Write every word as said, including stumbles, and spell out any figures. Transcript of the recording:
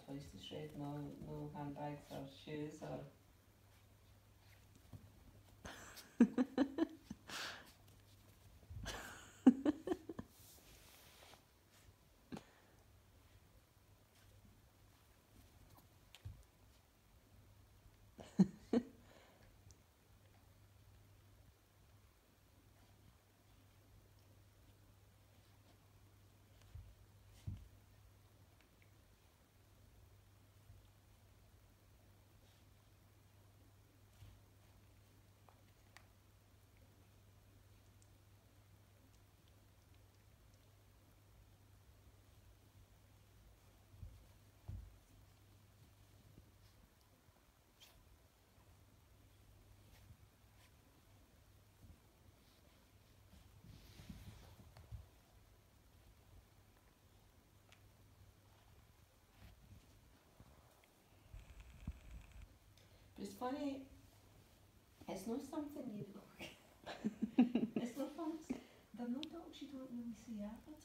twice the straight, no, no handbags or shoes or. But it's funny, it's not something you look. It's not fun. They're not dogs you don't really see out.